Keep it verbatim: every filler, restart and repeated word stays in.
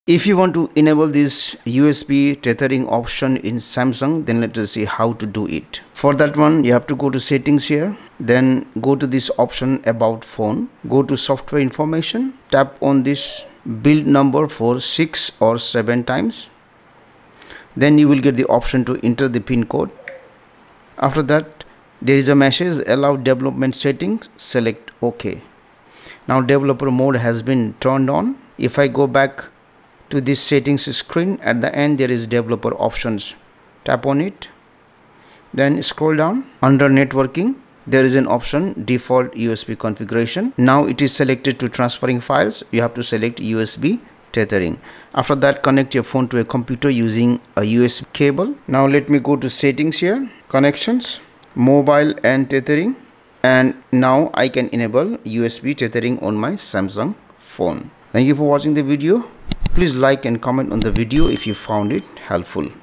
If you want to enable this U S B tethering option in Samsung, then let us see how to do it. For that one, you have to go to settings here, then go to this option about phone, go to software information, tap on this build number for six or seven times. Then you will get the option to enter the pin code. After that, there is a message allow development settings, select OK. Now developer mode has been turned on. If I go back to this settings screen, at the end there is developer options, tap on it, then scroll down. Under networking there is an option default U S B configuration. Now it is selected to transferring files. You have to select U S B tethering. After that, connect your phone to a computer using a U S B cable. Now let me go to settings here, connections, mobile and tethering, and now I can enable U S B tethering on my Samsung phone. Thank you for watching the video. Please like and comment on the video if you found it helpful.